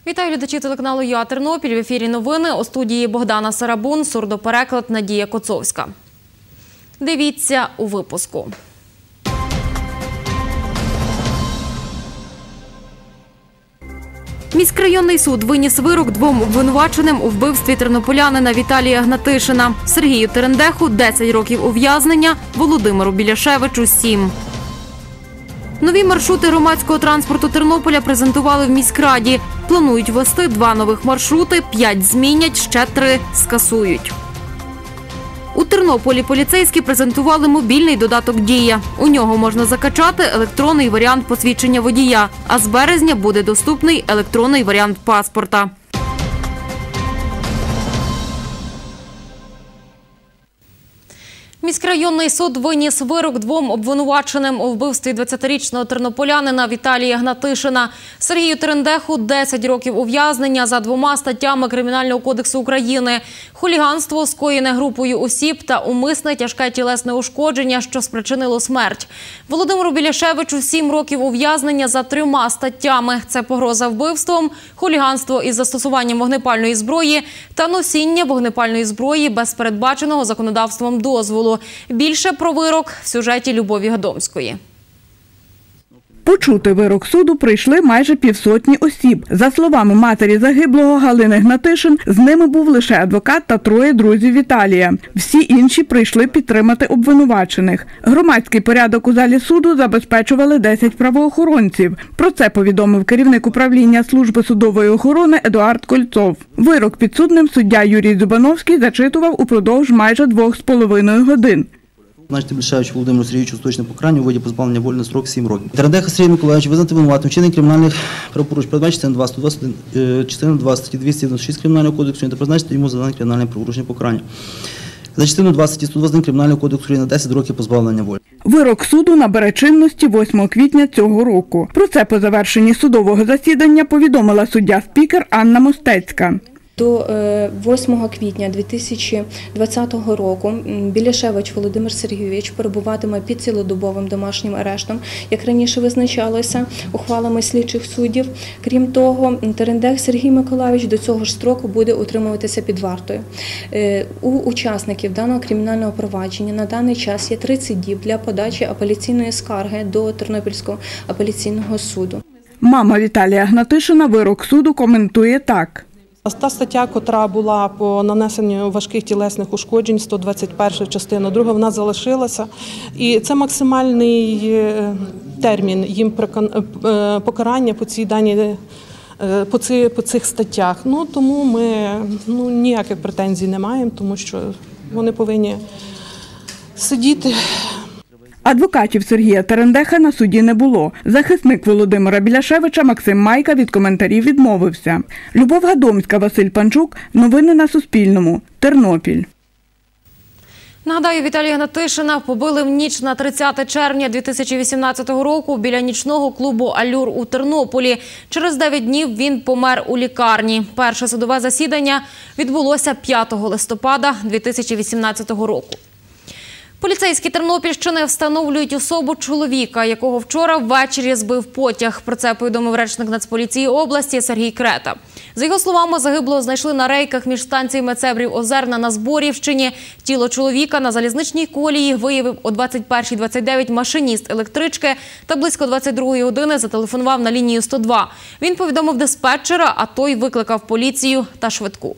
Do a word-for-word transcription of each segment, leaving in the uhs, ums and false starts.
Вітаю глядачі телеканалу «Я Тернопіль». В ефірі новини. У студії Богдана Сарабун, сурдопереклад Надія Коцовська. Дивіться у випуску. Міськрайонний суд виніс вирок двом обвинуваченим у вбивстві тернополянина Віталія Гнатишина. Сергію Терендеху – десять років ув'язнення, Володимиру Біляшевичу – сім. Нові маршрути громадського транспорту Тернополя презентували в міськраді. Планують ввести два нових маршрути, п'ять змінять, ще три скасують. У Тернополі поліцейські презентували мобільний додаток «Дія». У нього можна закачати електронний варіант посвідчення водія, а з березня буде доступний електронний варіант паспорта. Міськрайонний суд виніс вирок двом обвинуваченим у вбивстві двадцятирічного тернополянина Віталія Гнатишина. Сергію Терендеху – десять років ув'язнення за двома статтями Кримінального кодексу України – хуліганство, скоєне групою осіб та умисне тяжке тілесне ушкодження, що спричинило смерть. Володимиру Біляшевичу – сім років ув'язнення за трьома статтями – це погроза вбивством, хуліганство із застосуванням вогнепальної зброї та носіння вогнепальної зброї без передбаченого законодавством дозволу. Більше про вирок в сюжеті Любові Гадомської. Почути вирок суду прийшли майже півсотні осіб. За словами матері загиблого Галини Гнатишин, з ними був лише адвокат та троє друзів Віталія. Всі інші прийшли підтримати обвинувачених. Громадський порядок у залі суду забезпечували десять правоохоронців. Про це повідомив керівник управління служби судової охорони Едуард Кольцов. Вирок підсудним суддя Юрій Зубановський зачитував упродовж майже двох з половиною годин. Призначити Біляшевичу Володимиру Сергійовичу остаточне покарання у виді позбавлення волі на строк сім років. Терендеха Сергія Миколайовича визнати винуватим вчинення кримінальних правопорушень, передбачити частина два, сто двадцять один, частина два статті двісті дев'яносто шість Кримінального кодексу та призначити йому за дане кримінальне правопорушення покарання. За частину два статті сто двадцять один Кримінального кодексу України на десять років позбавлення волі. Вирок суду набере чинності восьмого квітня цього року. Про це по завершенні судового засідання повідомила суддя-спікер Анна Мостецька. До восьмого квітня дві тисячі двадцятого року Біляшевич Володимир Сергійович перебуватиме під цілодобовим домашнім арештом, як раніше визначалося ухвалами слідчих суддів. Крім того, Терендех Сергій Миколайович до цього ж строку буде утримуватися під вартою. У учасників даного кримінального провадження на даний час є тридцять діб для подачі апеляційної скарги до Тернопільського апеляційного суду. Мама Віталія Гнатишина вирок суду коментує так. Та стаття, котра була по нанесенню важких тілесних ушкоджень, сто двадцять перша частина друга, вона залишилася. І це максимальний термін їм покарання по цій даній, по, ці, по цих статтях. Ну, тому ми ну, ніяких претензій не маємо, тому що вони повинні сидіти. Адвокатів Сергія Терендеха на суді не було. Захисник Володимира Біляшевича Максим Майка від коментарів відмовився. Любов Гадомська, Василь Панчук. Новини на Суспільному. Тернопіль. Нагадаю, Віталія Гнатишина побили в ніч на тридцяте червня дві тисячі вісімнадцятого року біля нічного клубу «Алюр» у Тернополі. Через дев'ять днів він помер у лікарні. Перше судове засідання відбулося п'ятого листопада дві тисячі вісімнадцятого року. Поліцейські Тернопільщини встановлюють особу чоловіка, якого вчора ввечері збив потяг. Про це повідомив речник Нацполіції області Сергій Крета. За його словами, загиблого знайшли на рейках між станціями Цебрів-Озерна на Зборівщині. Тіло чоловіка на залізничній колії виявив о двадцять першій двадцять дев'ять машиніст електрички та близько двадцять другої години зателефонував на лінію сто два. Він повідомив диспетчера, а той викликав поліцію та швидку.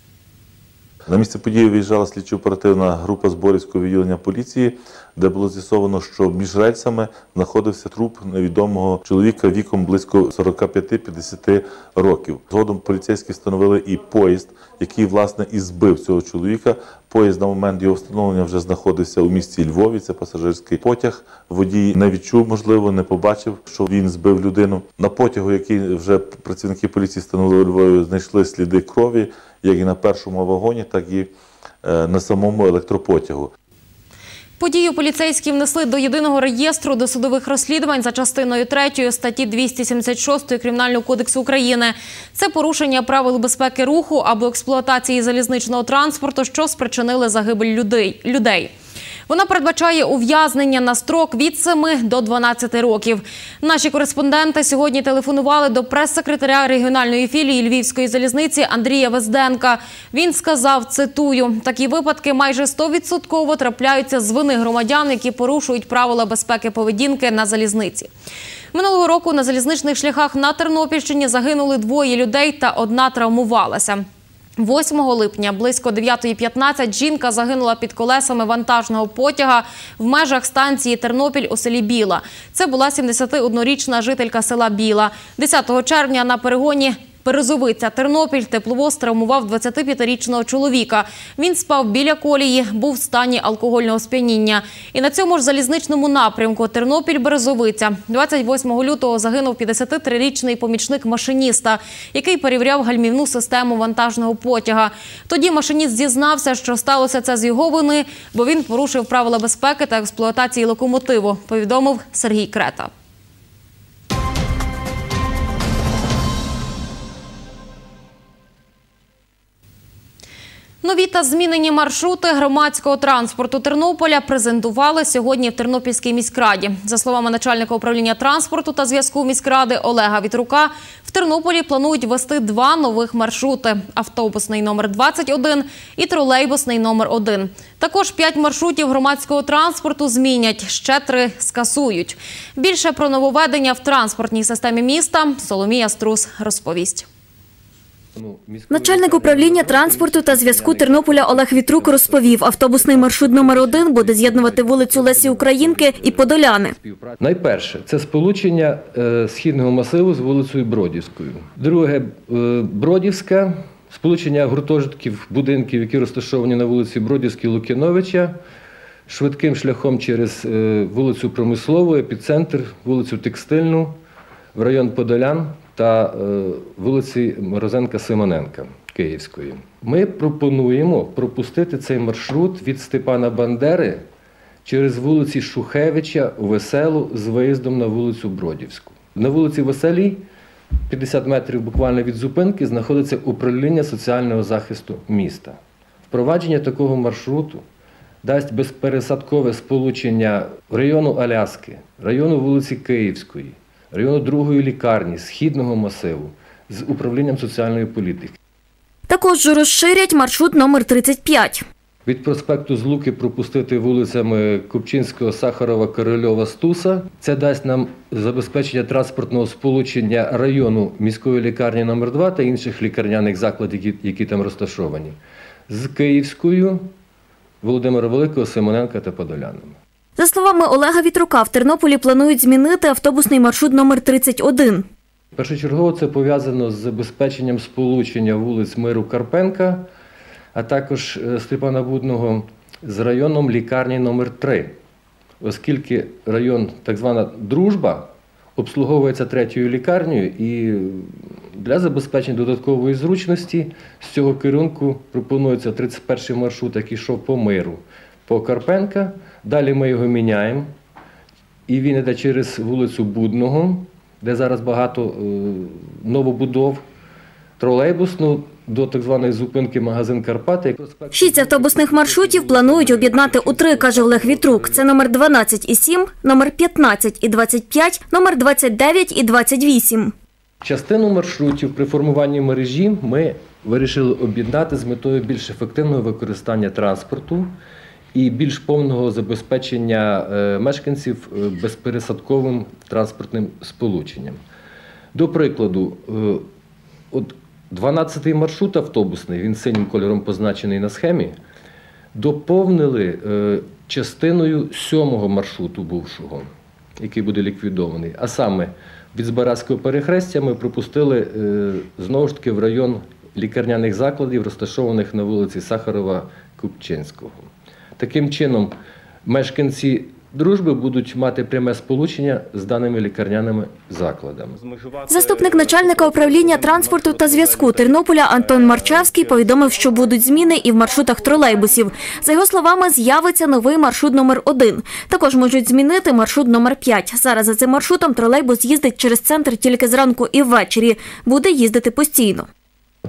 На місце події виїжджала слідчо-оперативна група Зборівського відділення поліції, де було з'ясовано, що між рельсами знаходився труп невідомого чоловіка віком близько сорока п'яти - п'ятдесяти років. Згодом поліцейські встановили і поїзд, який, власне, і збив цього чоловіка. Поїзд на момент його встановлення вже знаходився у місті Львові, це пасажирський потяг. Водій не відчув, можливо, не побачив, що він збив людину. На потягу, який вже працівники поліції встановили у Львові, знайшли сліди крові, як і на першому вагоні, так і на самому електропотягу. Подію поліцейські внесли до єдиного реєстру досудових розслідувань за частиною третьою статті двісті сімдесят шостої Кримінального кодексу України. Це порушення правил безпеки руху або експлуатації залізничного транспорту, що спричинили загибель людей. Вона передбачає ув'язнення на строк від семи до дванадцяти років. Наші кореспонденти сьогодні телефонували до прес-секретаря регіональної філії Львівської залізниці Андрія Везденка. Він сказав, цитую, «Такі випадки майже сто відсотків трапляються з вини громадян, які порушують правила безпеки поведінки на залізниці». Минулого року на залізничних шляхах на Тернопільщині загинули двоє людей та одна травмувалася. восьмого липня близько дев'ятої п'ятнадцять жінка загинула під колесами вантажного потяга в межах станції Тернопіль у селі Біла. Це була сімдесятиоднорічна жителька села Біла. десятого червня на перегоні Березовиця Тернопіль тепловоз травмував двадцятип'ятирічного чоловіка. Він спав біля колії, був в стані алкогольного сп'яніння. І на цьому ж залізничному напрямку Тернопіль-Березовиця двадцять восьмого лютого загинув п'ятдесятитрирічний помічник машиніста, який перевіряв гальмівну систему вантажного потяга. Тоді машиніст зізнався, що сталося це з його вини, бо він порушив правила безпеки та експлуатації локомотиву, повідомив Сергій Крета. Нові та змінені маршрути громадського транспорту Тернополя презентували сьогодні в Тернопільській міськраді. За словами начальника управління транспорту та зв'язку міськради Олега Вітрука, в Тернополі планують ввести два нових маршрути – автобусний номер двадцять один і тролейбусний номер один. Також п'ять маршрутів громадського транспорту змінять, ще три скасують. Більше про нововведення в транспортній системі міста Соломія Струс розповість. Начальник управління транспорту та зв'язку Тернополя Олег Вітрук розповів, автобусний маршрут номер один буде з'єднувати вулицю Лесі Українки і Подоляни. Найперше – це сполучення е, східного масиву з вулицею Бродівською. Друге е, – Бродівська, сполучення гуртожитків, будинків, які розташовані на вулиці Бродівській Лук'яновича, швидким шляхом через е, вулицю Промислову, епіцентр, вулицю Текстильну, в район Подолян та е, вулиці Морозенка-Симоненка Київської. Ми пропонуємо пропустити цей маршрут від Степана Бандери через вулиці Шухевича у Веселу з виїздом на вулицю Бродівську. На вулиці Веселій, п'ятдесят метрів буквально від зупинки, знаходиться управління соціального захисту міста. Впровадження такого маршруту дасть безпересадкове сполучення району Аляски, району вулиці Київської, району другої лікарні, східного масиву з управлінням соціальної політики. Також розширять маршрут номер тридцять п'ять. Від проспекту Злуки пропустити вулицями Купчинського, Сахарова, Корольова, Стуса. Це дасть нам забезпечення транспортного сполучення району міської лікарні номер два та інших лікарняних закладів, які, які там розташовані, з Київською, Володимира Великого, Симоненка та Подолянами. За словами Олега Вітрука, в Тернополі планують змінити автобусний маршрут номер тридцять один. Першочергово це пов'язано з забезпеченням сполучення вулиць Миру Карпенка, а також Степана Будного з районом лікарні номер три, оскільки район, так звана Дружба, обслуговується третьою лікарнею, і для забезпечення додаткової зручності з цього керунку пропонується тридцять перший маршрут, який йшов по Миру, по Карпенка. Далі ми його міняємо, і він йде через вулицю Будного, де зараз багато е, новобудов, тролейбусну, до так званої зупинки магазин Карпати. Шість автобусних маршрутів планують об'єднати у три, каже Олег Вітрук. Це номер дванадцять і сім, номер п'ятнадцять і двадцять п'ять, номер двадцять дев'ять і двадцять вісім. Частину маршрутів при формуванні мережі ми вирішили об'єднати з метою більш ефективного використання транспорту і більш повного забезпечення мешканців безпересадковим транспортним сполученням. До прикладу, от дванадцятий маршрут автобусний, він синім кольором позначений на схемі, доповнили частиною сьомого маршруту бувшого, який буде ліквідований. А саме від Збаразького перехрестя ми пропустили знову ж таки в район лікарняних закладів, розташованих на вулиці Сахарова-Купчинського. Таким чином, мешканці Дружби будуть мати пряме сполучення з даними лікарняними закладами. Заступник начальника управління транспорту та зв'язку Тернополя Антон Марчевський повідомив, що будуть зміни і в маршрутах тролейбусів. За його словами, з'явиться новий маршрут номер один. Також можуть змінити маршрут номер п'ять. Зараз за цим маршрутом тролейбус їздить через центр тільки зранку і ввечері. Буде їздити постійно.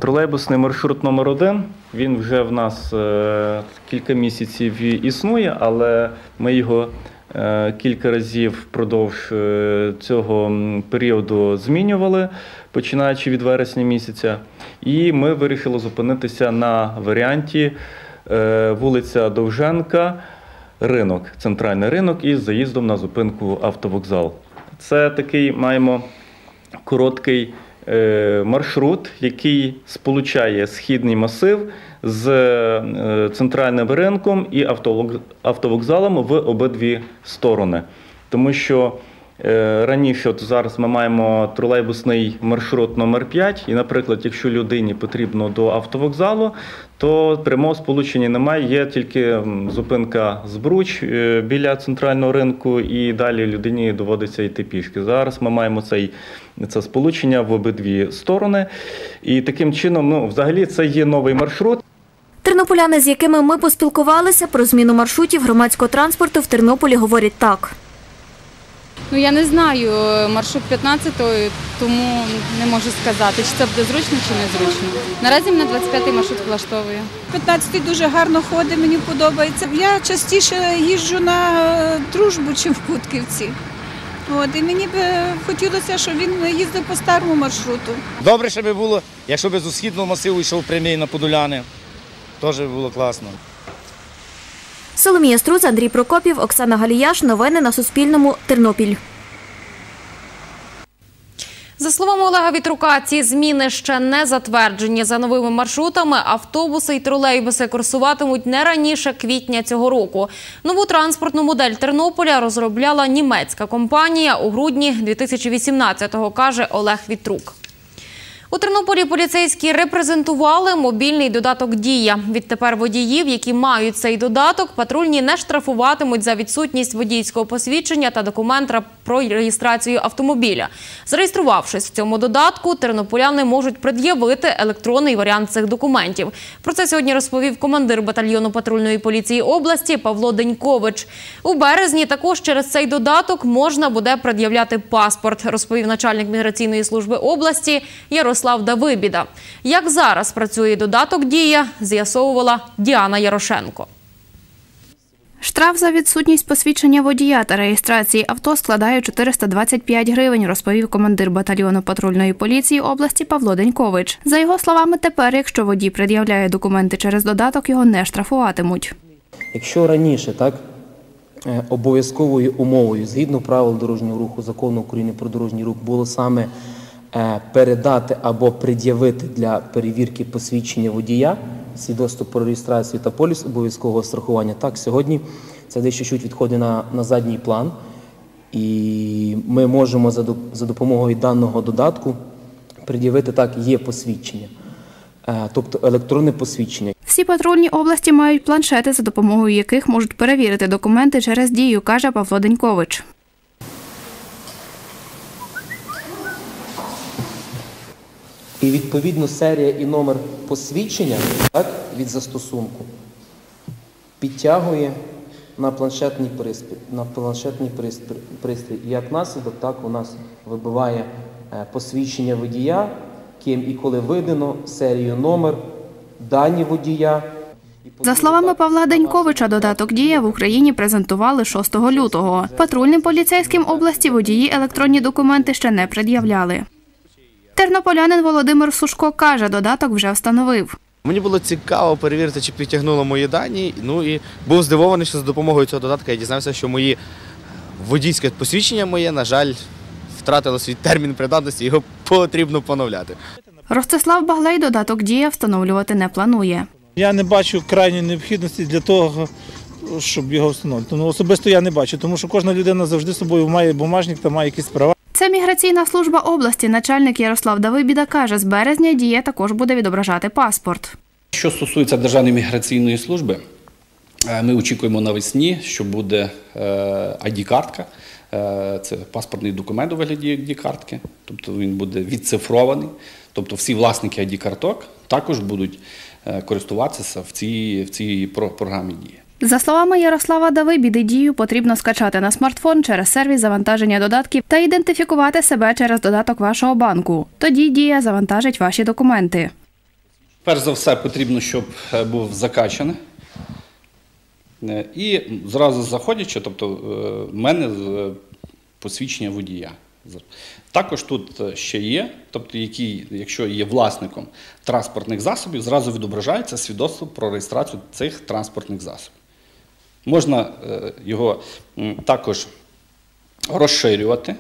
Тролейбусний маршрут номер один, він вже в нас е, кілька місяців існує, але ми його е, кілька разів впродовж е, цього періоду змінювали, починаючи від вересня місяця. І ми вирішили зупинитися на варіанті е, вулиця Довженка, ринок, центральний ринок із заїздом на зупинку автовокзал. Це такий маємо короткий маршрут, який сполучає східний масив з центральним ринком і автовокзалом в обидві сторони. Тому що раніше, от зараз ми маємо тролейбусний маршрут номер п'ять, і, наприклад, якщо людині потрібно до автовокзалу, то прямого сполучення немає, є тільки зупинка Збруч біля центрального ринку, і далі людині доводиться йти пішки. Зараз ми маємо цей, це сполучення в обидві сторони, і таким чином, ну, взагалі, це є новий маршрут. Тернополяни, з якими ми поспілкувалися про зміну маршрутів громадського транспорту в Тернополі, говорять так. Ну, я не знаю маршрут п'ятнадцятої, тому не можу сказати, чи це буде зручно, чи не зручно. Наразі мене двадцять п'ятий маршрут влаштовує. п'ятнадцятий дуже гарно ходить, мені подобається. Я частіше їжджу на Дружбу, чим в Кутківці. От, і мені б хотілося, щоб він їздив по старому маршруту. Добре, щоб було, якщо б з східного масиву йшов прямий на Подоляни. Теж було класно. Соломія Струц, Андрій Прокопів, Оксана Галіяш. Новини на Суспільному. Тернопіль. За словами Олега Вітрука, ці зміни ще не затверджені. За новими маршрутами автобуси і тролейбуси курсуватимуть не раніше квітня цього року. Нову транспортну модель Тернополя розробляла німецька компанія у грудні дві тисячі вісімнадцятого, каже Олег Вітрук. У Тернополі поліцейські репрезентували мобільний додаток «Дія». Відтепер водіїв, які мають цей додаток, патрульні не штрафуватимуть за відсутність водійського посвідчення та документа про реєстрацію автомобіля. Зареєструвавшись в цьому додатку, тернополяни можуть пред'явити електронний варіант цих документів. Про це сьогодні розповів командир батальйону патрульної поліції області Павло Денькович. У березні також через цей додаток можна буде пред'являти паспорт, розповів начальник міграційної служби області Ярослав Давибіда. Як зараз працює додаток «Дія», з'ясовувала Діана Ярошенко. Штраф за відсутність посвідчення водія та реєстрації авто складає чотириста двадцять п'ять гривень, розповів командир батальйону патрульної поліції області Павло Денькович. За його словами, тепер, якщо водій пред'являє документи через додаток, його не штрафуватимуть. Якщо раніше, так, обов'язковою умовою, згідно правил дорожнього руху, закону України про дорожній рух, було саме передати або пред'явити для перевірки посвідчення водія, свідоцтво про реєстрацію та поліс обов'язкового страхування. Так, сьогодні це дещо чуть відходить на, на задній план, і ми можемо за, за допомогою даного додатку пред'явити, так, є посвідчення, тобто електронне посвідчення. Всі патрульні області мають планшети, за допомогою яких можуть перевірити документи через «Дію», каже Павло Денькович. І відповідно серія і номер посвідчення, так, від застосунку підтягує на планшетний пристрій, на планшетний пристрій. І як наслідок, так, у нас вибиває посвідчення водія, ким і коли видано, серію, номер, дані водія. За словами Павла Деньковича, додаток «Дія» в Україні презентували шостого лютого. Патрульним поліцейським області водії електронні документи ще не пред'являли. Тернополянин Володимир Сушко каже, додаток вже встановив. Мені було цікаво перевірити, чи підтягнуло мої дані, ну і був здивований, що за допомогою цього додатка я дізнався, що мої водійське посвідчення моє, на жаль, втратило свій термін придатності, його потрібно поновляти. Ростислав Баглей додаток «Дія» встановлювати не планує. Я не бачу крайньої необхідності для того, щоб його встановити. Ну, особисто я не бачу, тому що кожна людина завжди з собою має бумажник та має якісь права. Це міграційна служба області. Начальник Ярослав Давибіда каже, з березня «Дія» також буде відображати паспорт. Що стосується Державної міграційної служби, ми очікуємо навесні, що буде ай ді-картка. Це паспортний документ у вигляді ай ді-картки, тобто він буде відцифрований. Тобто всі власники ай ді-карток також будуть користуватися в цій, в цій програмі «Дія». За словами Ярослава Давибіди, «Дію» потрібно скачати на смартфон через сервіс завантаження додатків та ідентифікувати себе через додаток вашого банку. Тоді «Дія» завантажить ваші документи. Перш за все потрібно, щоб був закачаний. І зразу заходячи, тобто в мене посвідчення водія. Також тут ще є, тобто який, якщо є власником транспортних засобів, зразу відображається свідоцтво про реєстрацію цих транспортних засобів. Можна його також розширювати,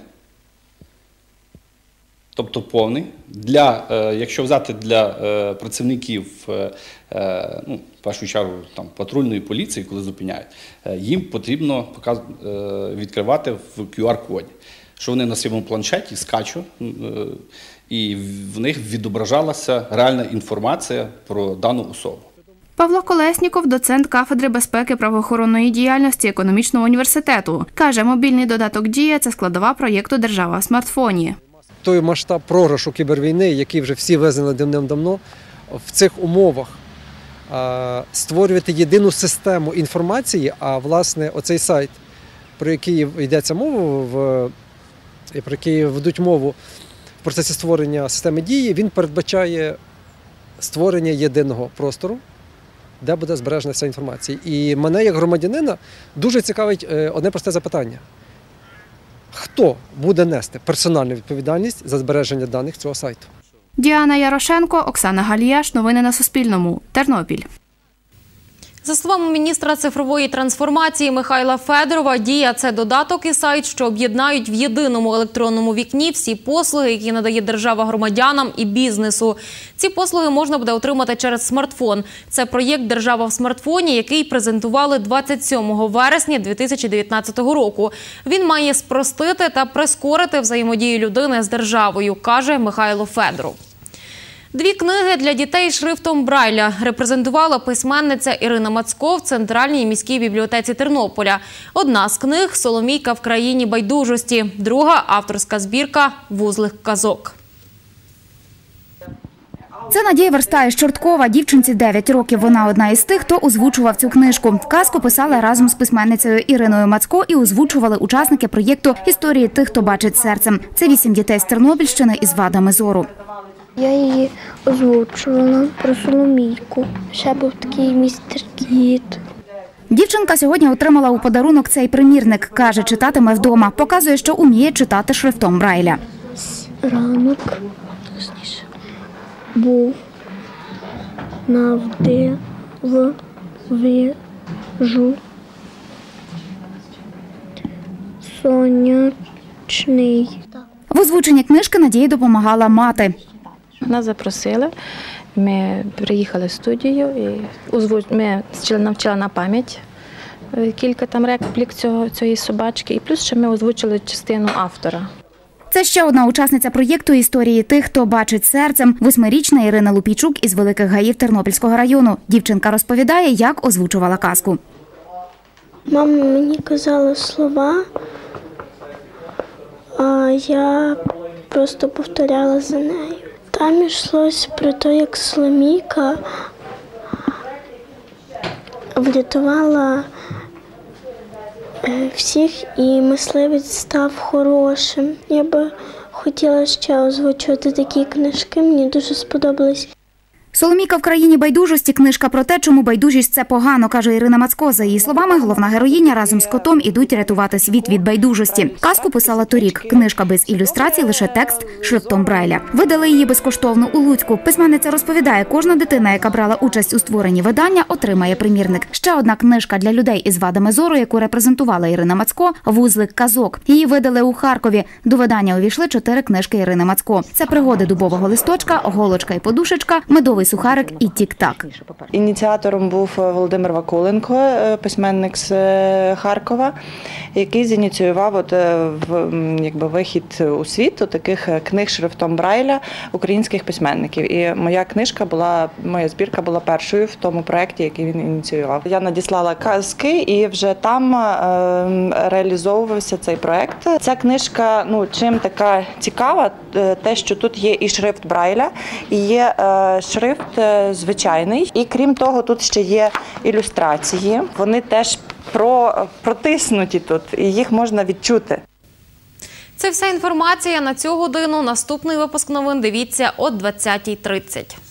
тобто повний. Для, якщо взяти для працівників, ну, в першу чергу там, патрульної поліції, коли зупиняють, їм потрібно відкривати в кю ар-коді, що вони на своєму планшеті скачуть, і в них відображалася реальна інформація про дану особу. Павло Колесніков – доцент кафедри безпеки правоохоронної діяльності економічного університету. Каже, мобільний додаток «Дія» – це складова проєкту «Держава в смартфоні». Той масштаб програшу кібервійни, який вже всі визнали давним-давно, в цих умовах створювати єдину систему інформації, а власне оцей сайт, про який йдеться мова, про який ведуть мову в процесі створення системи «Дії», він передбачає створення єдиного простору, де буде збережена вся інформація. І мене, як громадянина, дуже цікавить одне просте запитання. Хто буде нести персональну відповідальність за збереження даних цього сайту? Діана Ярошенко, Оксана Галіяш. Новини на Суспільному. Тернопіль. За словами міністра цифрової трансформації Михайла Федорова, «Дія» – це додаток і сайт, що об'єднають в єдиному електронному вікні всі послуги, які надає держава громадянам і бізнесу. Ці послуги можна буде отримати через смартфон. Це проєкт «Держава в смартфоні», який презентували двадцять сьомого вересня дві тисячі дев'ятнадцятого року. Він має спростити та прискорити взаємодію людини з державою, каже Михайло Федоров. Дві книги для дітей шрифтом Брайля репрезентувала письменниця Ірина Мацько в Центральній міській бібліотеці Тернополя. Одна з книг – «Соломійка в країні байдужості», друга – авторська збірка «Вузлик казок». Це Надія Верстаєш-Чорткова. Дівчинці дев'ять років. Вона одна із тих, хто озвучував цю книжку. Казку писала разом з письменницею Іриною Мацько і озвучували учасники проєкту «Історії тих, хто бачить серцем». Це вісім дітей з Тернопільщини із вадами зору. Я її озвучувала про Соломійку. Ще був такий містер Кіт. Дівчинка сьогодні отримала у подарунок цей примірник. Каже, читатиме вдома. Показує, що уміє читати шрифтом Брайля. Ранок був навдивовижу сонячний. В озвученні книжки Надії допомагала мати. Нас запросили, ми приїхали в студію і ми навчили на пам'ять кілька там реплік цього, цієї собачки, і плюс ще ми озвучили частину автора. Це ще одна учасниця проєкту «Історії тих, хто бачить серцем» – восьмирічна Ірина Лупійчук із Великих Гаїв Тернопільського району. Дівчинка розповідає, як озвучувала казку. Мама мені казала слова, а я просто повторяла за нею. Там йшлося про те, як Соломійка врятувала всіх і мисливець став хорошим. Я би хотіла ще озвучувати такі книжки, мені дуже сподобались. «Соломійка в країні байдужості» – книжка про те, чому байдужість – це погано, каже Ірина Мацько. За її словами, головна героїня разом з котом ідуть рятувати світ від байдужості. Казку писала торік. Книжка без ілюстрацій, лише текст шрифтом Брайля. Видали її безкоштовно у Луцьку. Письменниця розповідає, кожна дитина, яка брала участь у створенні видання, отримає примірник. Ще одна книжка для людей із вадами зору, яку репрезентувала Ірина Мацько – «Вузлик казок». Її видали у Харкові. До видання увійшли чотири книжки Ірини Мацько. Це «Пригоди дубового листочка», «Голочка і подушечка», «Медовий сухарик» і «Тік-так». Ініціатором був Володимир Вакуленко, письменник з Харкова, який зініціював от, якби, вихід у світ таких книг шрифтом Брайля українських письменників. І моя книжка була, моя збірка була першою в тому проєкті, який він ініціював. Я надіслала казки і вже там е, реалізовувався цей проєкт. Ця книжка, ну, чим така цікава, те, що тут є і шрифт Брайля, і є е, шрифт звичайний. І крім того, тут ще є ілюстрації. Вони теж про, протиснуті тут, і їх можна відчути. Це вся інформація на цю годину. Наступний випуск новин дивіться о двадцятій тридцять.